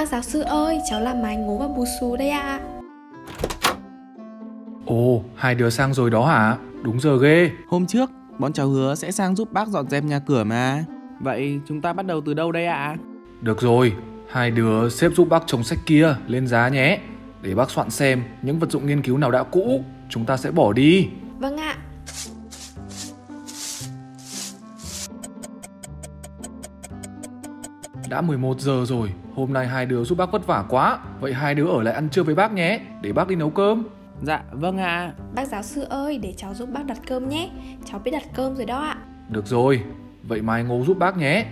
giáo sư ơi, cháu là Mái Ngố và Bù Xù đây ạ. Ồ, hai đứa sang rồi đó hả? Đúng giờ ghê. Hôm trước, bọn cháu hứa sẽ sang giúp bác dọn dẹp nhà cửa mà. Vậy chúng ta bắt đầu từ đâu đây ạ? Được rồi, hai đứa xếp giúp bác chồng sách kia lên giá nhé. Để bác soạn xem những vật dụng nghiên cứu nào đã cũ, chúng ta sẽ bỏ đi. Vâng ạ. Đã 11 giờ rồi, hôm nay hai đứa giúp bác vất vả quá. Vậy hai đứa ở lại ăn trưa với bác nhé, để bác đi nấu cơm. Dạ, vâng ạ. Bác giáo sư ơi, để cháu giúp bác đặt cơm nhé. Cháu biết đặt cơm rồi đó ạ. Được rồi, vậy Mái Ngố giúp bác nhé.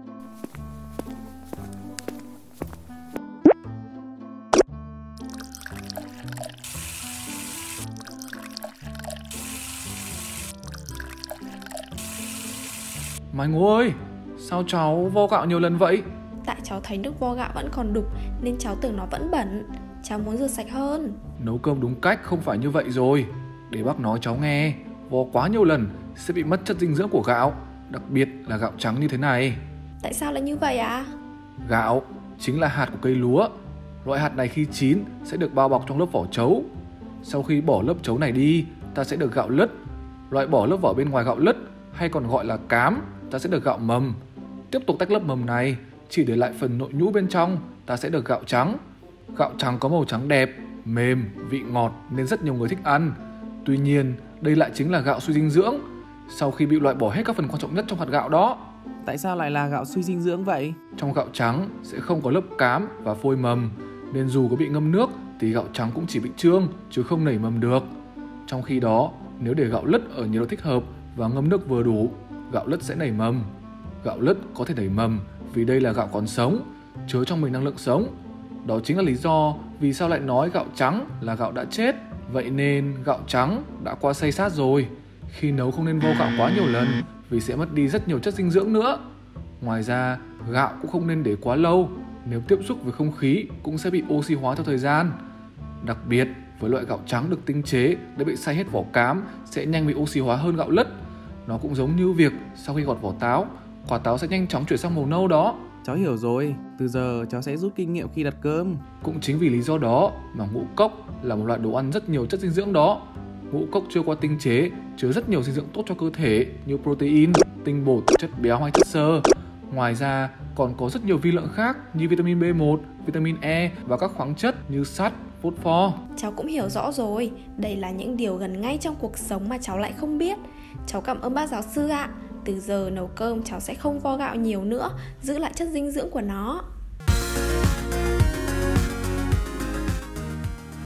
Mái Ngố ơi, sao cháu vo gạo nhiều lần vậy? Tại cháu thấy nước vo gạo vẫn còn đục nên cháu tưởng nó vẫn bẩn. Cháu muốn rửa sạch hơn. Nấu cơm đúng cách không phải như vậy rồi. Để bác nói cháu nghe, vo quá nhiều lần sẽ bị mất chất dinh dưỡng của gạo, đặc biệt là gạo trắng như thế này. Tại sao lại như vậy ạ? Gạo chính là hạt của cây lúa. Loại hạt này khi chín sẽ được bao bọc trong lớp vỏ trấu. Sau khi bỏ lớp trấu này đi, ta sẽ được gạo lứt. Loại bỏ lớp vỏ bên ngoài gạo lứt hay còn gọi là cám, ta sẽ được gạo mầm. Tiếp tục tách lớp mầm này, chỉ để lại phần nội nhũ bên trong, ta sẽ được gạo trắng. Gạo trắng có màu trắng đẹp, mềm, vị ngọt nên rất nhiều người thích ăn. Tuy nhiên, đây lại chính là gạo suy dinh dưỡng. Sau khi bị loại bỏ hết các phần quan trọng nhất trong hạt gạo đó. Tại sao lại là gạo suy dinh dưỡng vậy? Trong gạo trắng sẽ không có lớp cám và phôi mầm, nên dù có bị ngâm nước thì gạo trắng cũng chỉ bị trương chứ không nảy mầm được. Trong khi đó, nếu để gạo lứt ở nhiệt độ thích hợp và ngâm nước vừa đủ, gạo lứt sẽ nảy mầm. Gạo lứt có thể nảy mầm vì đây là gạo còn sống, chứa trong mình năng lượng sống. Đó chính là lý do vì sao lại nói gạo trắng là gạo đã chết. Vậy nên gạo trắng đã qua xay sát rồi. Khi nấu không nên vo gạo quá nhiều lần vì sẽ mất đi rất nhiều chất dinh dưỡng nữa. Ngoài ra, gạo cũng không nên để quá lâu. Nếu tiếp xúc với không khí cũng sẽ bị oxy hóa theo thời gian. Đặc biệt, với loại gạo trắng được tinh chế đã bị xay hết vỏ cám sẽ nhanh bị oxy hóa hơn gạo lứt. Nó cũng giống như việc sau khi gọt vỏ táo, quả táo sẽ nhanh chóng chuyển sang màu nâu đó. Cháu hiểu rồi, từ giờ cháu sẽ rút kinh nghiệm khi đặt cơm. Cũng chính vì lý do đó mà ngũ cốc là một loại đồ ăn rất nhiều chất dinh dưỡng đó. Ngũ cốc chưa qua tinh chế chứa rất nhiều dinh dưỡng tốt cho cơ thể như protein, tinh bột, chất béo hay chất xơ. Ngoài ra còn có rất nhiều vi lượng khác như vitamin B1, vitamin E và các khoáng chất như sắt, phosphor. Cháu cũng hiểu rõ rồi. Đây là những điều gần ngay trong cuộc sống mà cháu lại không biết. Cháu cảm ơn bác giáo sư ạ. Từ giờ nấu cơm cháu sẽ không vo gạo nhiều nữa, giữ lại chất dinh dưỡng của nó.